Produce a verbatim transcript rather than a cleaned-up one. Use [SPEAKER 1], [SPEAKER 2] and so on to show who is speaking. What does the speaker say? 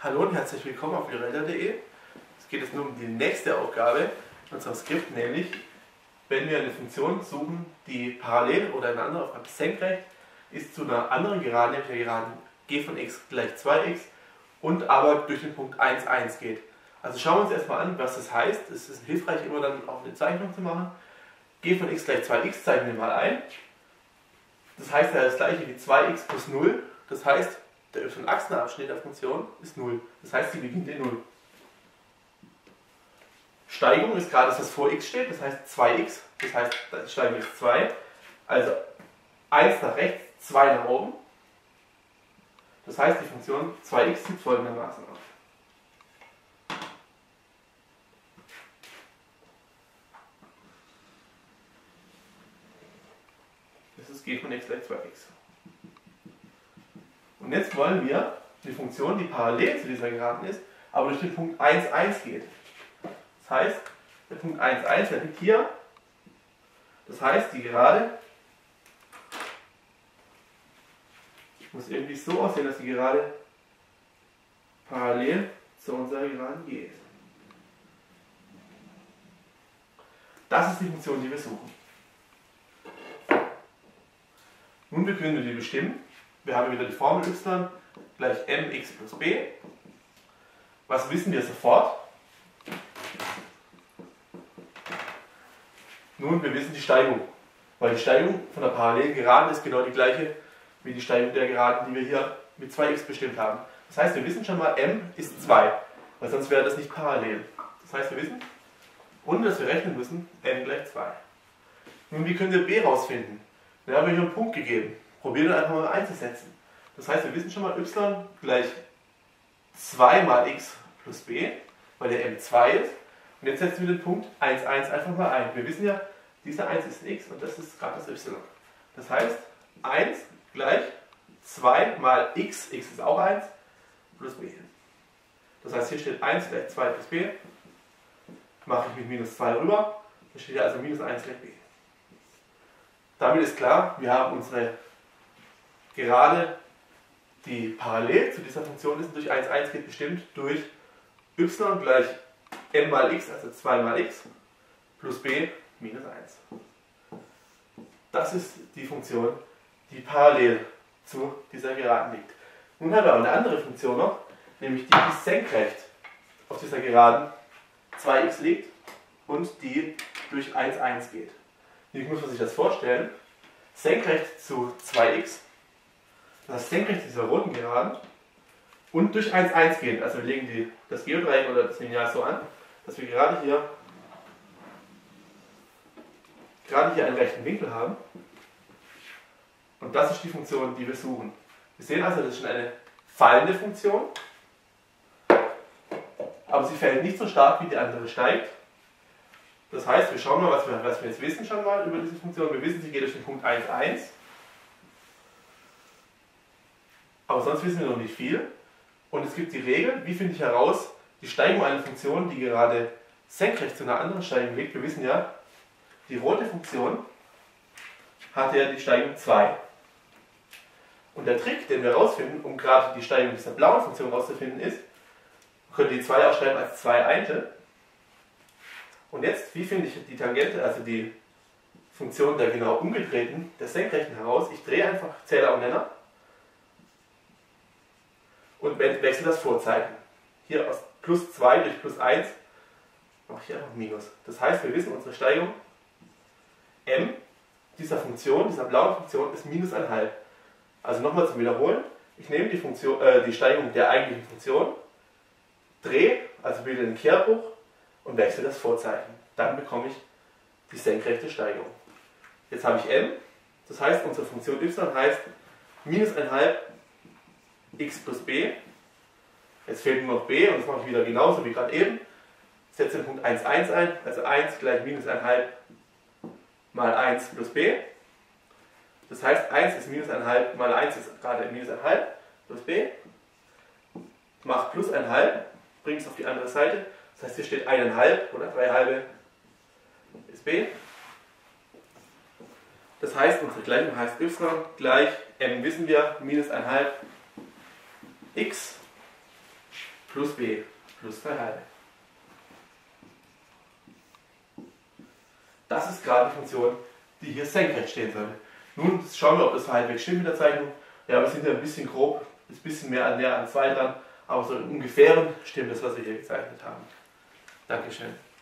[SPEAKER 1] Hallo und herzlich willkommen auf virelda punkt de. Es geht jetzt nur um die nächste Aufgabe in unserem Skript, nämlich wenn wir eine Funktion suchen, die parallel oder eine andere Aufgabe senkrecht ist zu einer anderen Geraden, nämlich der Geraden g von x gleich zwei x und aber durch den Punkt eins, eins geht. Also schauen wir uns erstmal an, was das heißt. Es ist hilfreich, immer dann auch eine Zeichnung zu machen. G von x gleich zwei x zeichnen wir mal ein. Das heißt ja das gleiche wie zwei x plus null. Das heißt, der y-Achsenabschnitt der Funktion ist null. Das heißt, sie beginnt in null. Steigung ist gerade das, was vor x steht, das heißt zwei x. Das heißt, die Steigung ist zwei. Also eins nach rechts, zwei nach oben. Das heißt, die Funktion zwei x sieht folgendermaßen aus. Das ist g von x gleich zwei x. Und jetzt wollen wir die Funktion, die parallel zu dieser Geraden ist, aber durch den Punkt eins, eins geht. Das heißt, der Punkt eins, eins, der liegt hier. Das heißt, die Gerade muss irgendwie so aussehen, dass die Gerade parallel zu unserer Geraden geht. Das ist die Funktion, die wir suchen. Nun können wir die bestimmen. Wir haben wieder die Formel y gleich mx plus b. Was wissen wir sofort? Nun, wir wissen die Steigung. Weil die Steigung von der parallelen Geraden ist genau die gleiche wie die Steigung der Geraden, die wir hier mit zwei x bestimmt haben. Das heißt, wir wissen schon mal, m ist zwei. Weil sonst wäre das nicht parallel. Das heißt, wir wissen, ohne dass wir rechnen müssen, m gleich zwei. Nun, wie können wir b rausfinden? Wir haben hier einen Punkt gegeben. Probieren wir einfach mal einzusetzen. Das heißt, wir wissen schon mal, y gleich zwei mal x plus b, weil der m zwei ist. Und jetzt setzen wir den Punkt eins, eins einfach mal ein. Wir wissen ja, dieser eins ist ein x und das ist gerade das y. Das heißt, eins gleich zwei mal x, x ist auch eins, plus b. Das heißt, hier steht eins gleich zwei plus b. Mache ich mit minus zwei rüber. Hier steht also minus eins gleich b. Damit ist klar, wir haben unsere Gerade, die parallel zu dieser Funktion ist, durch eins, eins geht bestimmt durch y gleich m mal x, also zwei mal x, plus b minus eins. Das ist die Funktion, die parallel zu dieser Geraden liegt. Nun haben wir aber eine andere Funktion noch, nämlich die, die senkrecht auf dieser Geraden zwei x liegt und die durch eins, eins geht. Wie muss man sich das vorstellen? Senkrecht zu zwei x, das heißt senkrecht zu dieser roten Geraden und durch eins, eins gehen. Also wir legen die, das Geodreieck oder das Lineal so an, dass wir gerade hier, gerade hier einen rechten Winkel haben. Und das ist die Funktion, die wir suchen. Wir sehen also, das ist schon eine fallende Funktion, aber sie fällt nicht so stark, wie die andere steigt. Das heißt, wir schauen mal, was wir, was wir jetzt wissen schon mal über diese Funktion. Wir wissen, sie geht durch den Punkt eins, eins. Aber sonst wissen wir noch nicht viel. Und es gibt die Regel, wie finde ich heraus, die Steigung einer Funktion, die gerade senkrecht zu einer anderen Steigung liegt. Wir wissen ja, die rote Funktion hat ja die Steigung zwei. Und der Trick, den wir herausfinden, um gerade die Steigung dieser blauen Funktion herauszufinden, ist, wir können die zwei auch schreiben als zwei Einte. Und jetzt, wie finde ich die Tangente, also die Funktion der genau umgedrehten, der Senkrechten heraus? Ich drehe einfach Zähler und Nenner und wechsle das Vorzeichen. Hier aus plus zwei durch plus eins mache ich einfach Minus. Das heißt, wir wissen, unsere Steigung m dieser Funktion, dieser blauen Funktion, ist minus eins Komma fünf. Also nochmal zum Wiederholen. Ich nehme die, Funktion, äh, die Steigung der eigentlichen Funktion, drehe, also bilde einen Kehrbruch, und wechsle das Vorzeichen. Dann bekomme ich die senkrechte Steigung. Jetzt habe ich m, das heißt, unsere Funktion y heißt minus eins Komma fünf x plus b. Jetzt fehlt nur noch b und das mache ich wieder genauso wie gerade eben. Ich setze den Punkt eins, eins ein, also eins gleich minus eins Komma fünf mal eins plus b. Das heißt, eins ist minus eins Komma fünf mal eins ist gerade minus eins Komma fünf plus b. Ich mache plus eins Komma fünf, bringe es auf die andere Seite. Das heißt, hier steht eins Komma fünf oder drei halbe ist b. Das heißt, unsere Gleichung heißt y gleich m wissen wir, minus eins Komma fünf x plus b plus drei halbe. Das ist gerade die Funktion, die hier senkrecht stehen sollte. Nun schauen wir, ob das halbwegs stimmt mit der Zeichnung. Ja, wir sind ja ein bisschen grob, ist ein bisschen mehr näher an zwei dran, aber so im Ungefähren stimmt das, was wir hier gezeichnet haben. Dankeschön.